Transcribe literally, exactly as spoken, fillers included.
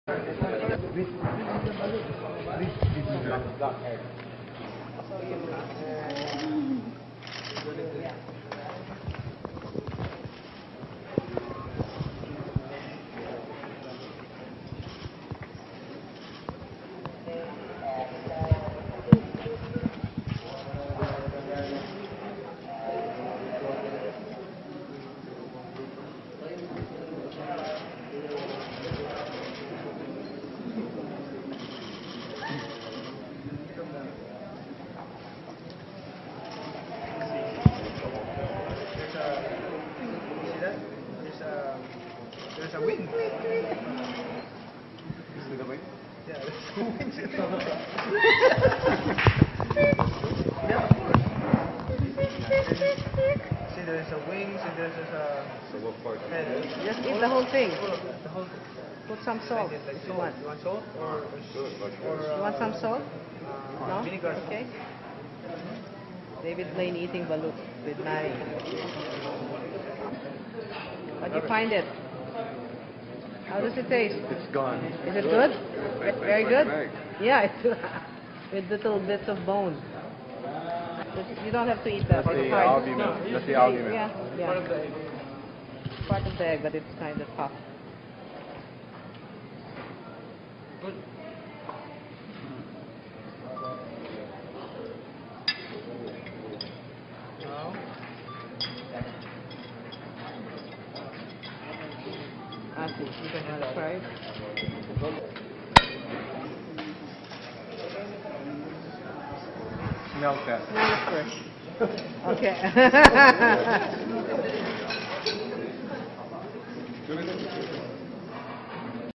There's a wing. You see the wing? Yeah, there's two wings. Yeah, of course. See, there's a wings and there's a So what part? head. Just eat the whole thing. The whole thing. Put some salt Like if you salt. want. You want salt or, Good, like or this. You want some salt? uh, No? vinegar? Okay. David Blaine eating balut with Mary. How do you find it? How does it taste? It's gone. Is it good? Like- Very like good? an egg. Yeah, it's with little bits of bone. You don't have to eat that. That's It's the hard. argument. No. That's the argument. Yeah, yeah. Part of the egg. Part of the egg, but it's kind of tough. Good. Now, Ask you. You can have try it. Smell test. Smell it first. Okay.